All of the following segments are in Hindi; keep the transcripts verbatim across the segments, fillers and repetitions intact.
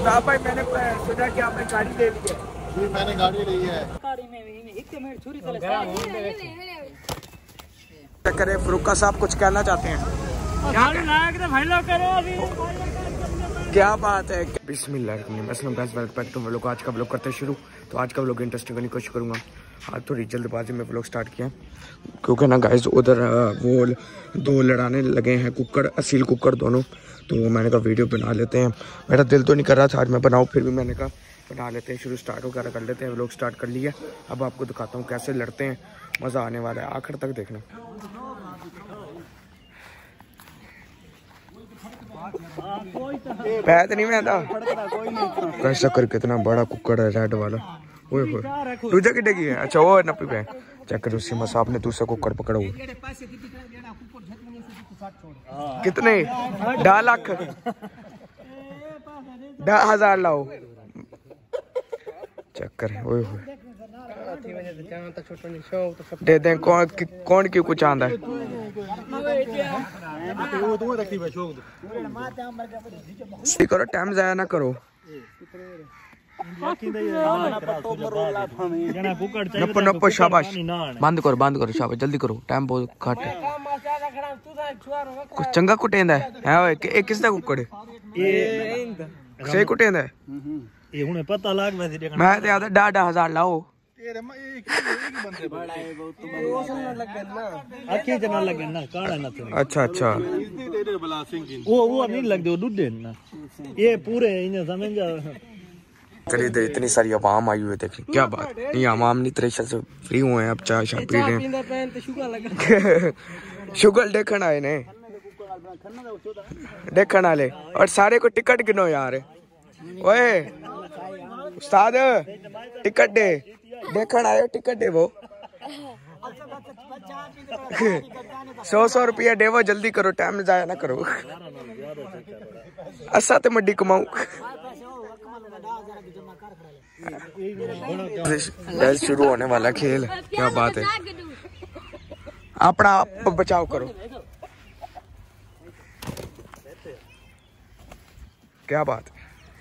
साहब भाई मैंने सुना कि आपने गाड़ी ले ली है। जी मैंने गाड़ी ली है। करे फरूका साहब कुछ कहना चाहते हैं? क्या बात है। बिस्मिल्लाह। आज का व्लॉग करते शुरू। तो आज का व्लॉग इंटरेस्टिंग करने की कोशिश करूँगा। आज थोड़ी जल्दबाजी में व्लॉग स्टार्ट किया क्योंकि ना गाइस उधर वो दो लड़ाने लगे हैं कुक्कड़, असील कुक्कड़ दोनों। तो मैंने कहा वीडियो बना लेते हैं। मेरा दिल तो नहीं कर रहा था आज मैं बनाऊँ, फिर भी मैंने कहा बना लेते हैं, शुरू स्टार्ट वगैरह कर लेते हैं। व्लॉग स्टार्ट कर लिया। अब आपको दिखाता हूँ कैसे लड़ते हैं, मज़ा आने वाला है, आखिर तक देखना। पैद नहीं मैं था कैसा कर, कितना बड़ा कुक्कड़ है रेड वाला। ओए होए दूजा कितने की है? अच्छा वो नब्बे पे चेक करो। सीमा साहब ने दूसरा कुक्कड़ पकड़ा हुआ। कितने? ढाई लाख ढाई हजार लाओ चेक करें। ओए होए दे दें। कौन कौन क्यों कुछ आंदा है? करो टाइम जाया ना करो। नप्पो नप्पो शाबाश। बंद करो बंद करो शाबाश, जल्दी करो, टाइम बहुत घट है। कुछ चंगा कुटेंदा है है किसदा कुक्कड़ सही कुटेंदा है? ये हुने पता लग मैं सी देखना मैं ते आदा ढाई ढाई हजार लाओ। आखी जना लगे ना काड़ा ना तो। अच्छा अच्छा वो वो नहीं लग दो दूध देना ये पूरे इन्हें समझ जा करीब इतनी सारी आवाम आई हुई है। देखिए क्या बात, ये आवाम नहीं त्रेशल से फ्री हुए हैं, अब चाय शाय पी रहे हैं। शुगर देखन आए ने देखन आले और सारे को टिकट गिनो यार। ओए उस्ताद टिकट दे, देखन आयो टिकट दे वो। सौ सौ रुपया दे वो, जल्दी करो, टाइम जाया ना करो। असा तो मड्डी कमाऊ। शुरू होने वाला खेल, क्या बात है। अपना बचाव करो, क्या बात है।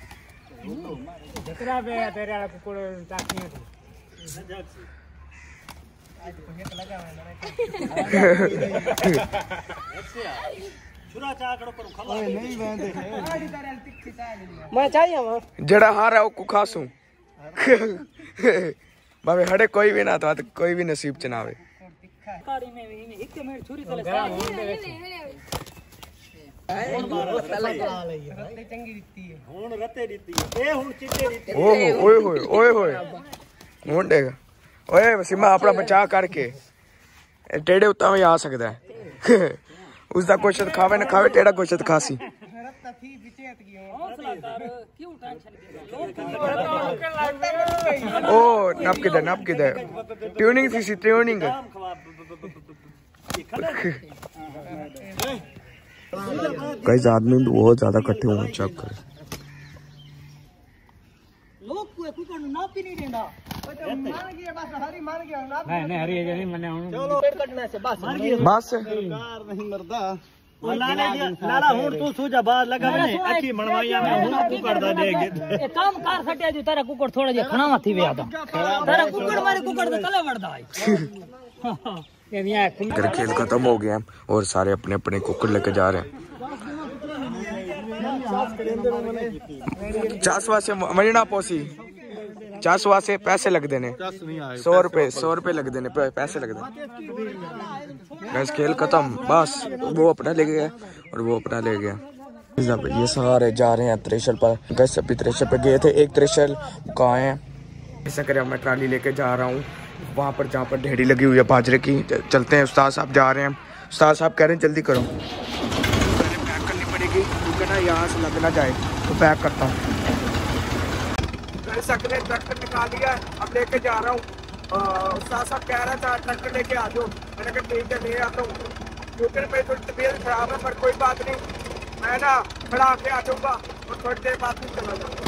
जड़ा हारा वो खासू भावे हड़े कोई भी ना तो कोई भी नसीब चनावे। ओए होए ओए होए मुंडेगा। ओए सीमा अपना बचा करके टेढ़े उत्ता में आ सकता है। उसका क्वेश्चन खावे ना खावे, टेढ़ा क्वेश्चन खासी। ओ नप किधर नप किधर ट्यूनिंग थी सी ट्यूनिंग। कई आदमी भी बहुत ज्यादा इकट्ठे हुए, चेक करें। बस नहीं मरदा लाला हुन तू सूजा बात लगा ने अच्छी मनवाइया में हुन तू करदा देगे ए काम कार सटिया जो तेरा कुकड़ थोड़ा जे खणावा थी वे आदा तेरा कुकड़ मारे कुकड़ तो कले वड़दा है। ये खेल खत्म हो गया और सारे अपने अपने कुकड़ लेके जा रहे हैं। चासवा से महीना पोसी चासवा से पैसे लग देने, सौ रुपए सौ रुपए लग देने, पैसे लग देने। बस खेल खत्म, बस वो अपना ले गया और वो अपना ले गया। ये सारे जा रहे हैं त्रेशल पर। गैस अभी त्रेशल पे गए थे, एक त्रेशल कहाँ है ऐसा करे मैं ट्राली लेके जा रहा हूँ वहाँ पर जहाँ पर ढेरी लगी हुई है बाजरे की। चलते हैं, उस्ताद साहब जा रहे हैं। उस्ताद साहब कह रहे हैं जल्दी करो, पैक करनी पड़ेगी क्योंकि ना यहाँ से लग ना जाए, तो पैक करता हूँ। सकने ट्रैक्टर निकाल लिया, अब लेके जा रहा हूँ। उस्ताद साहब कह रहा था ट्रैक्टर लेके आ जाओ, मैंने कहा ठीक है ले आता हूँ क्योंकि मेरी थोड़ी तबीयत खराब है, पर कोई बात नहीं, मैं ना खड़ा के आ जाऊँगा और थोड़ी देर बाद भी चला जाऊँगा।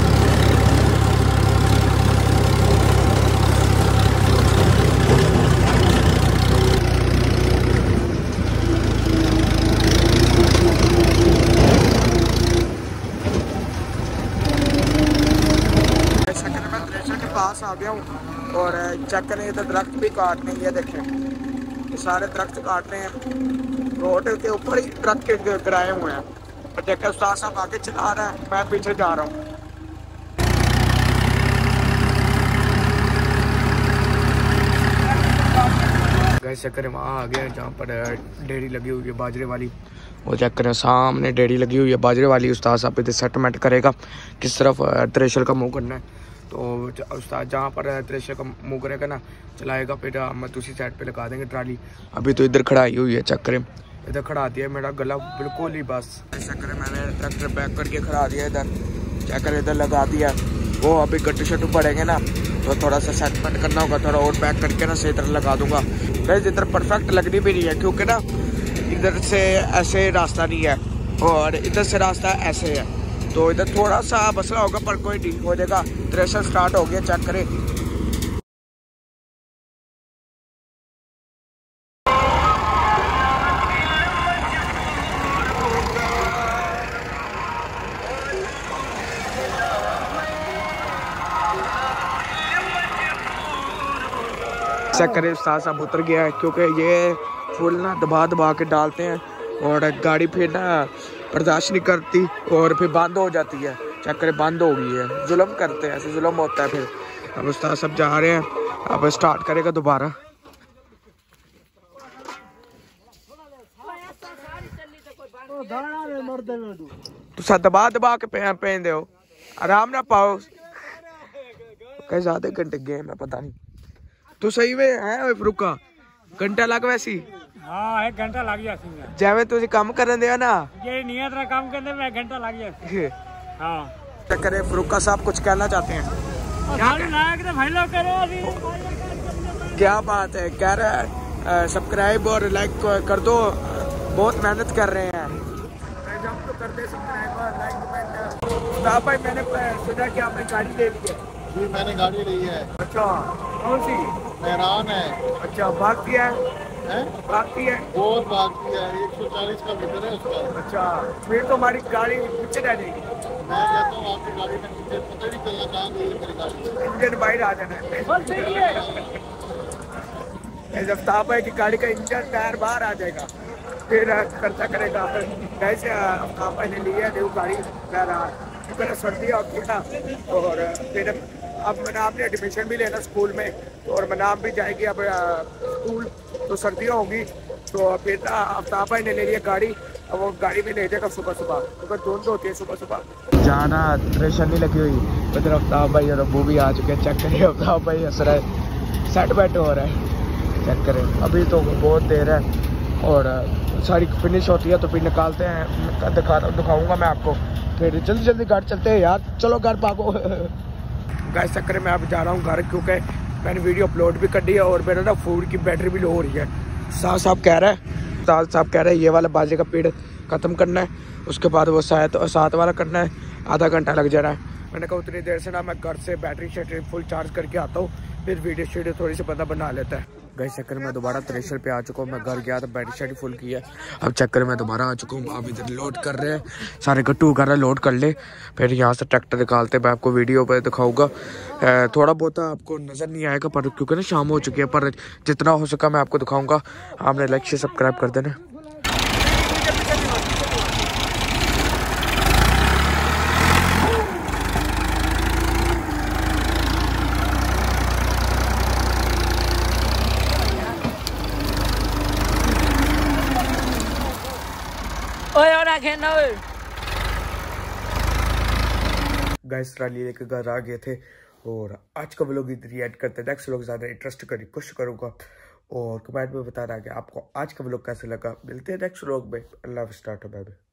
पास आ गया हूँ और चेक करें इधर दरख्त भी काटने, ये देखें ये सारे दरख्त काट रहे हैं, रोड के ऊपर ही दरख्त गिराए हुए हैं। और देखें उस्ताद साहब आगे चला रहा है, मैं पीछे जा रहा हूँ। गैस चक्कर वहाँ आ गया जहाँ पर डेयरी लगी हुई है बाजरे वाली, वो चेक करें सामने डेयरी लगी हुई है बाजरे वाली। उस्ताद साहब इधर सेटलमेंट करेगा किस तरफ थ्रेशर का मुंह करना है, तो उस्ताद जहाँ पर थ्रेशर का मुंह करेगा ना चलाएगा, फिर हम दूसरी साइड पे लगा देंगे ट्राली। अभी तो इधर खड़ाई हुई है, चेक करें इधर खड़ा दिया मेरा गला बिल्कुल ही बस। चेक करें मैंने ट्रैक्टर बैक करके खड़ा दिया इधर, चेक करें इधर लगा दिया। वो अभी गट्टू शट्टू पड़ेंगे ना तो थोड़ा सा सेटमेंट करना होगा, थोड़ा और बैक करके ना सही तरह लगा दूंगा। गाइस इधर परफेक्ट लगनी भी नहीं है क्योंकि ना इधर से ऐसे रास्ता नहीं है और इधर से रास्ता ऐसे है, तो इधर थोड़ा सा मसला होगा पर कोई नहीं हो जाएगा। थ्रेशर स्टार्ट हो गया, चेक करें। चेक करें उस्ताद साहब उतर गया है क्योंकि ये फुल ना दबा दबा के डालते हैं और गाड़ी फिर ना बर्दाश्त नहीं करती और फिर बंद हो जाती है। चेक करें बंद हो गई है, जुल्म करते हैं, ऐसे जुल्म होता है। फिर अब उस्ताद साहब जा रहे हैं, अब स्टार्ट करेगा दोबारा। तुसा दबा दबा के पे पहन दो, आराम ना पाओ। कैसे आधे घंटे गेम है पता नहीं। तू सही में है रुका घंटा लग वैसी हाँ एक घंटा लग गया जिवें तुसी काम करन दिया ना ये नियत रा काम करने में एक घंटा लग गया। हाँ चक्कर फरूका साहब कुछ कहना चाहते हैं क्या, क्या बात है? कह रहा है सब्सक्राइब और लाइक कर दो, बहुत मेहनत कर रहे हैं। हम तो करते सब्सक्राइब और लाइक कमेंट। भाई मैंने सुना कि आपने गाड़ी ले ली है। जी मैंने गाड़ी ली है। अच्छा कौन सी? मेहरान है। अच्छा भागती है? हैं? भागती है? बहुत भागती है, एक सौ चालीस का मीटर है उसका। अच्छा फिर तो हमारी गाड़ी पीछे रह जाएगी। मैं कहता हूँ आपकी गाड़ी में इंजन पता नहीं चलना कहाँ गई है मेरी गाड़ी। इंजन बाहर आ जाना है। आफ्ताब भाई की गाड़ी का इंजन टायर बाहर आ जाएगा, फिर खर्चा करेगा। वैसे आफ्ताब भाई ने लिया है गाड़ी क्योंकि सर्दी होती है ना, और फिर अब मनाम ने एडमिशन भी लेना स्कूल में, तो और मनाम भी जाएगी अब स्कूल, तो सर्दियाँ होंगी, तो फिर ना आफ्ताब भाई ने ले लिया गाड़ी। अब वो गाड़ी में ले जाएगा सुबह सुबह, क्योंकि धुंध होती है सुबह सुबह। जाना थ्रेशर नहीं लगी हुई, इधर आफ्ताब भाई और अबू भी आ चुके हैं। चेक करें आफ्ताब भाई हंस रहा है, सेट बैट हो रहा है। चेक करें अभी तो बहुत देर है और सारी फिनिश होती है तो फिर निकालते हैं, दिखा दिखाऊँगा मैं आपको। फिर जल्दी जल्दी घर चलते हैं यार, चलो घर भागो। गाइस चक्कर में अब जा रहा हूँ घर, क्योंकि मैंने वीडियो अपलोड भी कर दी है और मेरा ना फोन की बैटरी भी लो हो रही है। साहब साहब कह रहा है साहब साहब कह रहे हैं ये वाला बाजरे का पेड़ ख़त्म करना है, उसके बाद वो सात सात वाला करना है, आधा घंटा लग जा रहा है। मैंने कहा उतनी देर से ना मैं घर से बैटरी शैटरी फुल चार्ज करके आता हूँ, फिर वीडियो शीडियो थोड़ी सी पता बना लेता है। गाइस चक्कर में दोबारा थ्रेशर पे आ चुका हूँ। मैं घर गया तो बैटरी शैटरी फुल किया, अब चक्कर में दोबारा आ चुका हूँ। अब इधर लोड कर रहे हैं, सारे गट्टू कर रहे हैं, लोड कर ले, फिर यहाँ से ट्रैक्टर निकालते मैं आपको वीडियो पे दिखाऊंगा। थोड़ा बहुत आपको नज़र नहीं आएगा पर क्योंकि ना शाम हो चुकी है, पर जितना हो सका मैं आपको दिखाऊंगा। आपने लाइक से सब्सक्राइब कर देना। गाइस ट्राली लेकर घर आ गए थे और आज का व्लॉग इधर ही ऐड करते हैं। नेक्स्ट व्लॉग ज़्यादा इंटरेस्ट करने की कोशिश करूँगा और कमेंट में बताना कि आपको आज का व्लॉग कैसे लगा। मिलते हैं नेक्स्ट व्लॉग में। अल्लाह हाफ़िज़, टाटा बाय बाय।